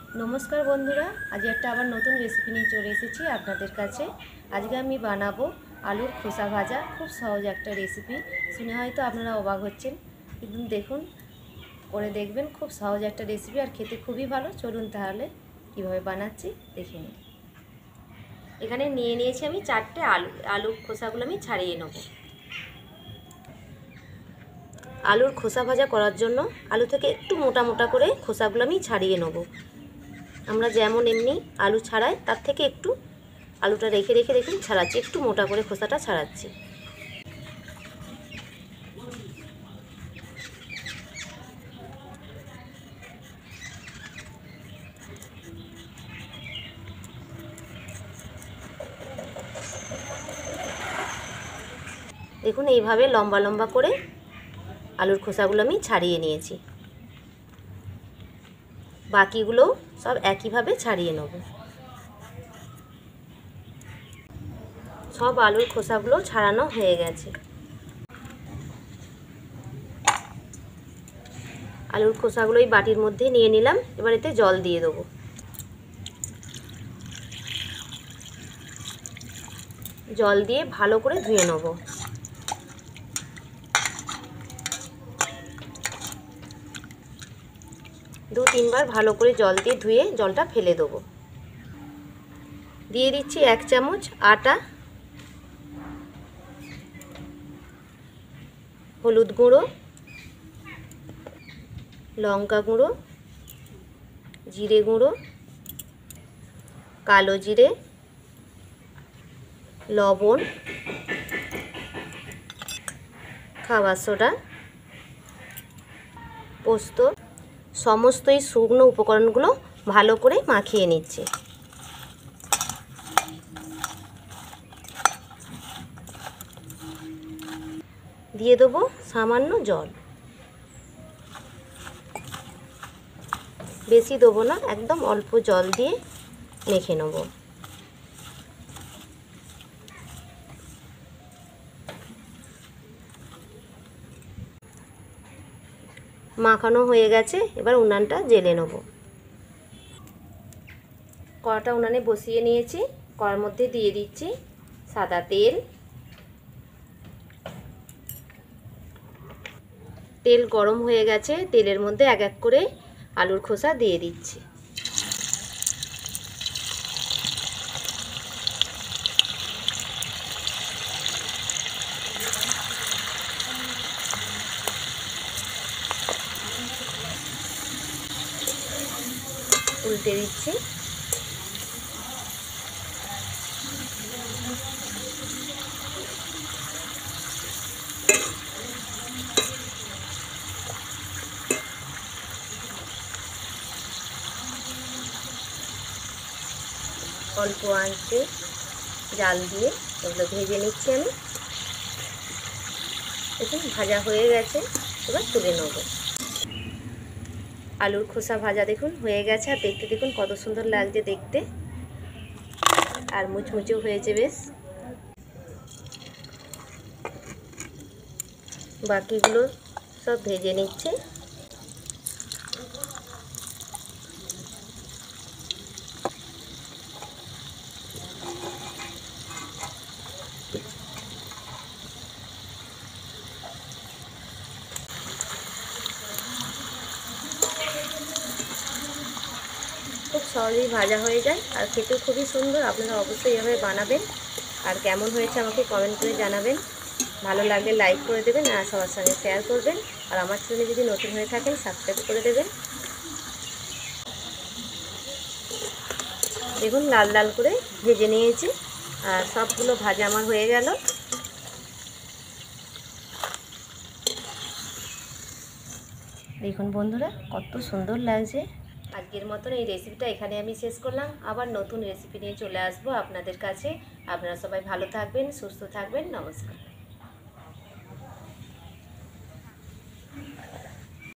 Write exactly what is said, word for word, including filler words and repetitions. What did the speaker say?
नमस्कार बंधुरा आज एक आबार नतून रेसिपि निये चले एसेछि आपनादेर काछे। आजके आमि बानाबो आलुर खोसा भाजा। खूब सहज एक रेसिपि, शुने हयतो आपनारा अबाक हच्छेन, किन्तु देखुन करे देखबेन। खूब सहज एक रेसिपि और खेते खूबই भालो। चलुन ताहले किभाबे बानाच्छि देखे निन। एखाने निये नियेछि आमि चारटे आलू। आलुर खोसागुलो आमि छाड़िये नेब। आलुर खोसा भाजा करार जोन्नो आलू थेके एकटु मोटा मोटा करे खोसागुलो आमि छाड़िये नेब। আমরা যেমন এমনি আলু ছাড়াই তার থেকে একটু আলুটা রেখে রেখে দেখুন ছাড়াচ্ছি, একটু মোটা করে খোসাটা ছাড়াচ্ছি। দেখুন এইভাবে লম্বা লম্বা করে আলুর খোসাগুলো আমি ছাড়িয়ে নিয়েছি। বাকিগুলো সব একইভাবে ছাড়িয়ে নেব। সব আলুর খোসাগুলো ছাড়ানো হয়ে গেছে। আলুর খোসাগুলো এই বাটির মধ্যে নিয়ে নিলাম। এবার এতে জল দিয়ে দেব। জল দিয়ে ভালো করে ধুয়ে নেব। दो तीन बार भालो करे जल दिए धुए जलटा फेले देव। दिए दिच्छी एक चामच आटा, हलुद गुঁড়ো, लंका गुঁড়ো, जिरे गुঁড়ো, कालो जिरे, लवण, खावा सोडा, पोस्त। समस्त এই শুকনো উপকরণগুলো ভালো করে মাখিয়ে নিচ্ছি। দিয়ে দেব সামান্য জল। বেশি দেব না, একদম অল্প জল দিয়ে মেখে নেব। মাখানো হয়ে গেছে। এবার উনানটা জ্বেলে নেব। কড়াটা উনানে বসিয়ে নিয়েছি। কড়ার মধ্যে দিয়ে দিচ্ছি সাদা তেল। তেল গরম হয়ে গেছে। তেলের মধ্যে এক এক করে আলুর খোসা দিয়ে দিচ্ছি। উল্টে দিচ্ছি। অল্প আঁচে জাল দিয়ে এগুলো ভেজে নিচ্ছি আমি। দেখুন ভাজা হয়ে গেছে। এবার তুলে নেব। আলুর খোসা ভাজা দেখুন হয়ে গেছে। আর দেখতে দেখুন কত সুন্দর লাগছে দেখতে, আর মুচমুচেও হয়েছে বেশ। বাকিগুলো সব ভেজে নিচ্ছে। খুব সহজেই ভাজা হয়ে যায় আর খেতেও খুবই সুন্দর। আপনারা অবশ্যই এভাবে বানাবেন। আর কেমন হয়েছে আমাকে কমেন্ট করে জানাবেন। ভালো লাগলে লাইক করে দেবেন আর সবার সঙ্গে শেয়ার করবেন। আর আমার চ্যানেলে যদি নতুন হয়ে থাকেন সাবস্ক্রাইব করে দেবেন। দেখুন লাল লাল করে ভেজে নিয়েছি আর সবগুলো ভাজা আমার হয়ে গেল। দেখুন বন্ধুরা কত সুন্দর লাগছে। আজকের মতন এই রেসিপিটা এখানে আমি শেষ করলাম। আবার নতুন রেসিপি নিয়ে চলে আসবো আপনাদের কাছে। আপনারা সবাই ভালো থাকবেন, সুস্থ থাকবেন। নমস্কার।